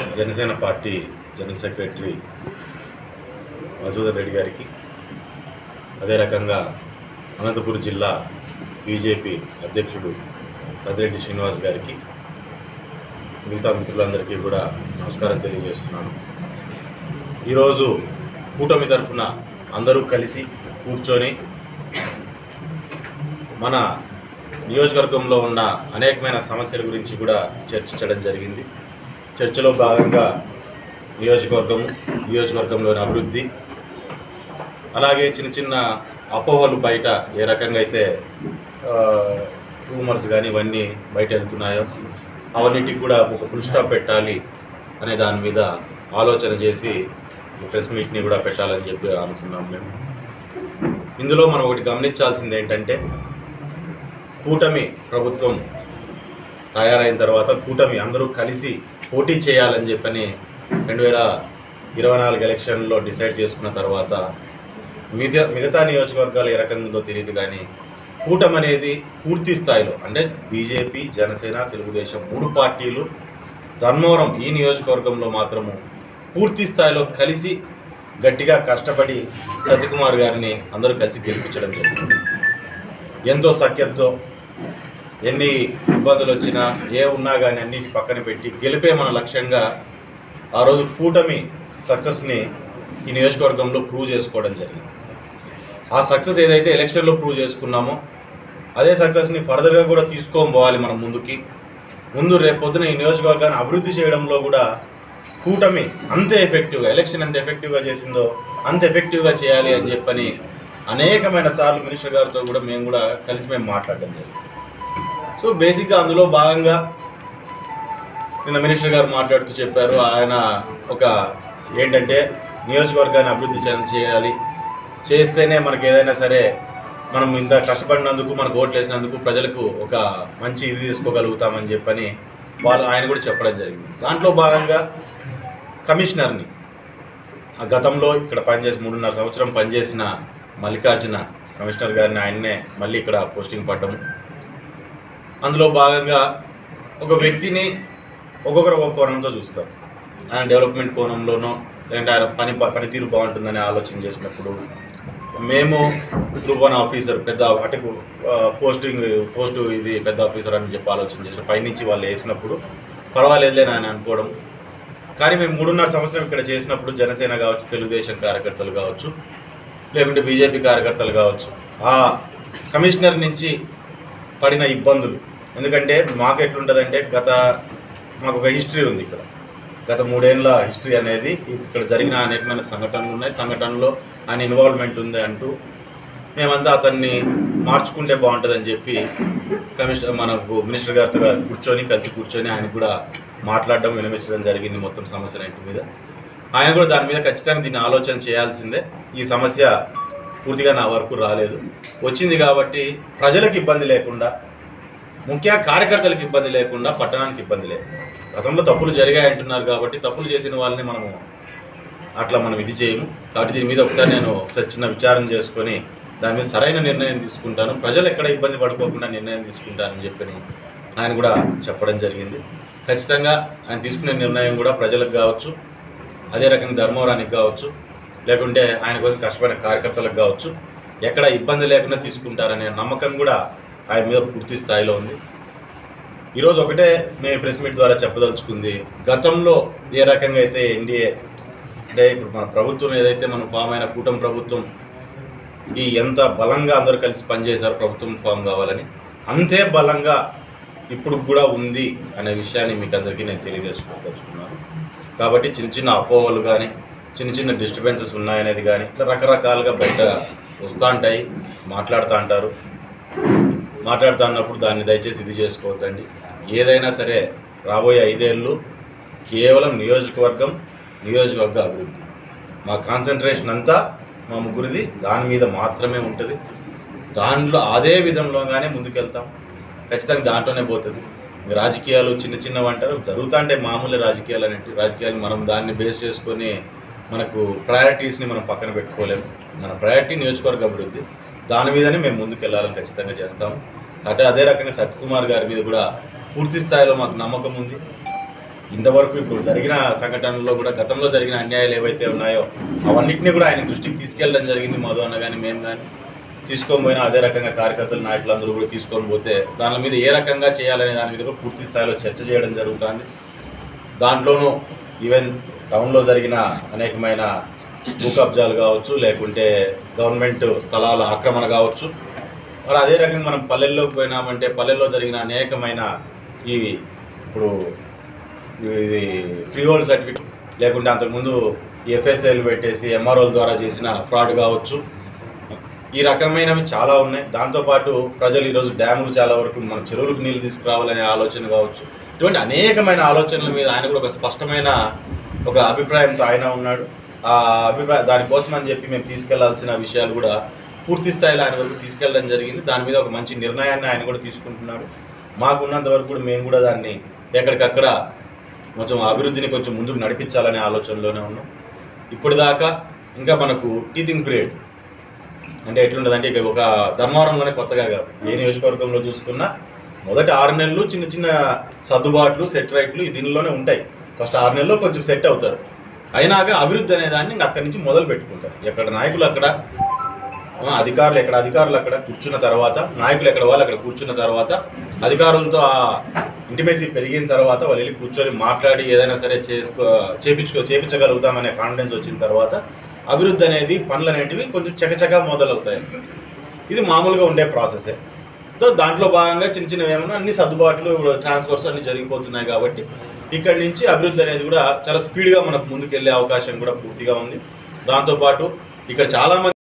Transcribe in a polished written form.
Janasena party general secretary Madhusudan Reddy గారికి, అదే రకంగా అనంతపురం జిల్లా బీజేపీ అధ్యక్షుడు పెద్దిరెడ్డి శ్రీనివాస్ గారికి, మిగతా మిత్రులందరికీ కూడా నమస్కారం తెలియజేస్తున్నాను. ఈరోజు కూటమి తరఫున అందరూ కలిసి కూర్చొని మన నియోజకవర్గంలో ఉన్న అనేకమైన సమస్యల గురించి కూడా చర్చించడం జరిగింది. చర్చలో భాగంగా నియోజకవర్గంలోని అభివృద్ధి, అలాగే చిన్న చిన్న అపోహలు బయట ఏ రకంగా అయితే రూమర్స్ కానీ ఇవన్నీ బయట వెళ్తున్నాయో అవన్నిటికి కూడా ఒక ఫుల్ స్టాప్ పెట్టాలి అనే దాని మీద ఆలోచన చేసి ప్రెస్ మీట్ని కూడా పెట్టాలని చెప్పి అనుకున్నాం మేము. ఇందులో మనం ఒకటి గమనించాల్సింది ఏంటంటే, కూటమి ప్రభుత్వం తయారైన తర్వాత కూటమి అందరూ కలిసి పోటీ చేయాలని చెప్పని 2024 ఎలక్షన్లో డిసైడ్ చేసుకున్న తర్వాత మిగతా నియోజకవర్గాలు ఏ రకంగా ఉందో తెలియదు, కానీ కూటమి అనేది పూర్తి స్థాయిలో అంటే బీజేపీ, జనసేన, తెలుగుదేశం 3 పార్టీలు ధర్మవరం ఈ నియోజకవర్గంలో మాత్రము పూర్తి స్థాయిలో కలిసి గట్టిగా కష్టపడి సత్యకుమార్ గారిని అందరూ కలిసి గెలిపించడం జరిగింది. ఎంతో సఖ్యతతో ఎన్ని ఇబ్బందులు వచ్చినా ఏ ఉన్నా కానీ అన్నిటి పక్కన పెట్టి గెలిపే మన లక్ష్యంగా ఆ రోజు కూటమి సక్సెస్ని ఈ నియోజకవర్గంలో ప్రూవ్ చేసుకోవడం జరిగింది. ఆ సక్సెస్ ఏదైతే ఎలక్షన్లో ప్రూవ్ చేసుకున్నామో అదే సక్సెస్ని ఫర్దర్గా కూడా తీసుకొని పోవాలి మనం ముందు రేపొద్దున ఈ నియోజకవర్గాన్ని అభివృద్ధి చేయడంలో కూడా కూటమి అంతే ఎఫెక్టివ్గా, ఎలక్షన్ ఎంత ఎఫెక్టివ్గా చేసిందో అంత ఎఫెక్టివ్గా చేయాలి అని చెప్పని అనేకమైన సార్లు మినిస్టర్ గారితో కూడా మేము కలిసి మాట్లాడడం జరిగింది. సో బేసిక్గా అందులో భాగంగా నిన్న మినిస్టర్ గారు మాట్లాడుతూ చెప్పారు, ఆయన ఒక ఏంటంటే నియోజకవర్గాన్ని అభివృద్ధి చేయాలి, చేస్తేనే మనకి ఏదైనా సరే మనం ఇంత కష్టపడినందుకు, మనకు ఓట్లు వేసినందుకు ప్రజలకు ఒక మంచి ఇది తీసుకోగలుగుతామని చెప్పని ఆయన కూడా చెప్పడం జరిగింది. దాంట్లో భాగంగా కమిషనర్ని గతంలో ఇక్కడ 3.5 సంవత్సరం పనిచేసిన మల్లికార్జున కమిషనర్ గారిని ఆయన్నే మళ్ళీ ఇక్కడ పోస్టింగ్ పడ్డము. అందులో భాగంగా ఒక వ్యక్తిని ఒక్కొక్కరు ఒక్కొక్క కోణంతో చూస్తారు. ఆయన డెవలప్మెంట్ కోణంలోనో లేదంటే ఆయన పనితీరు బాగుంటుందని ఆలోచన చేసినప్పుడు మేము గ్రూప్ 1 ఆఫీసర్ పెద్ద వాటికి పోస్టు ఇది పెద్ద ఆఫీసర్ అని చెప్పి ఆలోచన చేసిన పైనుంచి వాళ్ళు వేసినప్పుడు పర్వాలేదులే అని అనుకోవడం. కానీ మేము 3.5 సంవత్సరం ఇక్కడ చేసినప్పుడు జనసేన కావచ్చు, తెలుగుదేశం కార్యకర్తలు కావచ్చు, లేకుంటే బీజేపీ కార్యకర్తలు కావచ్చు, ఆ కమిషనర్ నుంచి పడిన ఇబ్బందులు, ఎందుకంటే మాకు ఎట్లుంటుందంటే మాకు ఒక హిస్టరీ ఉంది ఇక్కడ, గత 3 ఏళ్ళ హిస్టరీ అనేది ఇక్కడ జరిగిన అనేకమైన సంఘటనలు ఉన్నాయి, సంఘటనలో ఆయన ఇన్వాల్వ్మెంట్ ఉంది అంటూ మేమంతా అతన్ని మార్చుకుంటే బాగుంటుందని చెప్పి మనకు మినిస్టర్ గారితో కలిసి కూర్చొని ఆయన కూడా మాట్లాడడం, వినిపించడం జరిగింది మొత్తం సమస్యలన్నింటి మీద. ఆయన కూడా దాని మీద ఖచ్చితంగా దీన్ని ఆలోచన చేయాల్సిందే. ఈ సమస్య పూర్తిగా నా వరకు రాలేదు, వచ్చింది కాబట్టి ప్రజలకు ఇబ్బంది లేకుండా, ముఖ్యంగా కార్యకర్తలకు ఇబ్బంది లేకుండా, పట్టణానికి ఇబ్బంది లేకుండా. గతంలో తప్పులు జరిగాయి అంటున్నారు కాబట్టి తప్పులు చేసిన వాళ్ళని మనం ఇది చేయము. కాబట్టి దీని మీద నేను చిన్న విచారణ చేసుకొని దాని మీద సరైన నిర్ణయం తీసుకుంటాను, ప్రజలు ఎక్కడ ఇబ్బంది పడుకోకుండా నిర్ణయం తీసుకుంటానని చెప్పని ఆయన కూడా చెప్పడం జరిగింది. ఖచ్చితంగా ఆయన తీసుకునే నిర్ణయం కూడా ప్రజలకు కావచ్చు, అదే రకంగా ధర్మవరానికి కావచ్చు, లేకుంటే ఆయన కోసం కష్టపడిన కార్యకర్తలకు కావచ్చు, ఎక్కడ ఇబ్బంది లేకుండా తీసుకుంటారనే నమ్మకం కూడా ఆయన మీద పూర్తి స్థాయిలో ఉంది. ఈరోజు ఒకటే మేము ప్రెస్ మీట్ ద్వారా చెప్పదలుచుకుంది, గతంలో ఏ రకంగా అయితే ఎన్డీఏ అంటే ఇప్పుడు మన ప్రభుత్వం ఏదైతే మనం ఫామ్ అయిన కూటమి ప్రభుత్వం ఎంత బలంగా అందరూ కలిసి పనిచేశారు ప్రభుత్వం ఫామ్ కావాలని, అంతే బలంగా ఇప్పుడు కూడా ఉంది అనే విషయాన్ని మీకు అందరికీ నేను తెలియజేసుకోదలుచుకున్నాను. కాబట్టి చిన్న అపోహలు కానీ, చిన్న డిస్టర్బెన్సెస్ ఉన్నాయనేది కానీ ఇట్లా రకరకాలుగా బయట వస్తూ ఉంటాయి, మాట్లాడుతూ అంటారు. మాట్లాడుతూ అన్నప్పుడు దాన్ని దయచేసి ఇది చేసుకోవద్దండి. ఏదైనా సరే రాబోయే 5 ఏళ్ళు కేవలం నియోజకవర్గ అభివృద్ధి, మా కాన్సన్ట్రేషన్ అంతా మా ముగ్గురిది దాని మీద మాత్రమే ఉంటుంది. దాంట్లో అదే విధంలోగానే ముందుకెళ్తాం, ఖచ్చితంగా దాంట్లోనే పోతుంది. రాజకీయాలు చిన్నవి అంటారు, జరుగుతూ అంటే మామూలు రాజకీయాలు మనం దాన్ని బేస్ చేసుకొని మనకు ప్రయారిటీస్ని మనం పక్కన పెట్టుకోలేము. మన ప్రయారిటీ నియోజకవర్గ అభివృద్ధి, దాని మీదనే మేము ముందుకు వెళ్ళాలని ఖచ్చితంగా చేస్తాము. అదే రకంగా సత్యకుమార్ గారి మీద కూడా పూర్తి స్థాయిలో మాకు నమ్మకం ఉంది. ఇంతవరకు ఇప్పుడు జరిగిన సంఘటనల్లో కూడా గతంలో జరిగిన అన్యాయాలు ఏవైతే ఉన్నాయో అవన్నింటినీ కూడా ఆయన దృష్టికి తీసుకెళ్ళడం జరిగింది. మధు అన్న కానీ మేము కానీ తీసుకొని పోయినా అదే రకంగా కార్యకర్తలు నాయకులందరూ కూడా తీసుకొని పోతే దాని మీద ఏ రకంగా చేయాలనే దాని మీద కూడా పూర్తి స్థాయిలో చర్చ చేయడం జరుగుతుంది. దాంట్లోనూ ఈవెన్ టౌన్లో జరిగిన అనేకమైన భూ కబ్జాలు కావచ్చు, లేకుంటే గవర్నమెంట్ స్థలాల ఆక్రమణ కావచ్చు, మరి అదే రకంగా మనం పల్లెల్లోకి పోయినామంటే పల్లెల్లో జరిగిన అనేకమైన ఈ ఇప్పుడు ఇది ఫ్రీ హోల్డ్ సర్టిఫికేట్ లేకుంటే అంతకుముందు ఎఫ్ఎస్ఐలు పెట్టేసి ఎంఆర్ఓల ద్వారా చేసిన ఫ్రాడ్ కావచ్చు, ఈ రకమైనవి చాలా ఉన్నాయి. దాంతోపాటు ప్రజలు ఈరోజు డ్యాములు చాలా వరకు మన చెరువులకు నీళ్ళు తీసుకురావాలనే ఆలోచన కావచ్చు, ఇటువంటి అనేకమైన ఆలోచనల మీద ఆయన కూడా ఒక స్పష్టమైన ఒక అభిప్రాయంతో ఆయన ఉన్నాడు. ఆ అభిప్రాయం దానికోసం అని చెప్పి మేము తీసుకెళ్లాల్సిన విషయాలు కూడా పూర్తి స్థాయిలో ఆయన వరకు తీసుకెళ్ళడం జరిగింది. దాని మీద ఒక మంచి నిర్ణయాన్ని ఆయన కూడా తీసుకుంటున్నాడు. మాకున్నంత వరకు కూడా మేము కూడా దాన్ని ఎక్కడికక్కడ కొంచెం అభివృద్ధిని కొంచెం ముందుకు నడిపించాలనే ఆలోచనలోనే ఉన్నాం. ఇప్పటిదాకా ఇంకా మనకు టీచింగ్ పీరియడ్ అంటే ఎట్లుంటుందంటే ఇక ఒక ధర్మవరంలోనే కొత్తగా ఏ నియోజకవర్గంలో చూసుకున్నా మొదటి 6 నెలలు చిన్న చిన్న సర్దుబాట్లు సెట్ రైట్లు దీనిలోనే ఉంటాయి. ఫస్ట్ 6 నెలల్లో కొంచెం సెట్ అవుతారు. అయినాక అభివృద్ధి అనే దాన్ని ఇంకా అక్కడి నుంచి మొదలు పెట్టుకుంటారు. ఎక్కడ నాయకులు అక్కడ, అధికారులు అక్కడ కూర్చున్న తర్వాత, నాయకులు ఎక్కడ వాళ్ళు అక్కడ కూర్చున్న తర్వాత, అధికారులతో ఆ ఇంటిమేసీ పెరిగిన తర్వాత వాళ్ళు వెళ్ళి కూర్చొని మాట్లాడి ఏదైనా సరే చేపించగలుగుతామనే కాన్ఫిడెన్స్ వచ్చిన తర్వాత అభివృద్ధి అనేది పనులు అనేటివి కొంచెం చకచకా మొదలవుతాయి. ఇది మామూలుగా ఉండే ప్రాసెసే. సో దాంట్లో భాగంగా చిన్న చిన్నవి ఏమన్నా అన్ని సర్దుబాట్లు ఇప్పుడు ట్రాన్స్ఫర్స్ అన్ని జరిగిపోతున్నాయి కాబట్టి ఇక్కడి నుంచి అభివృద్ధి అనేది కూడా చాలా స్పీడ్గా మనకు ముందుకు వెళ్ళే అవకాశం కూడా పూర్తిగా ఉంది. దాంతోపాటు ఇక్కడ చాలామంది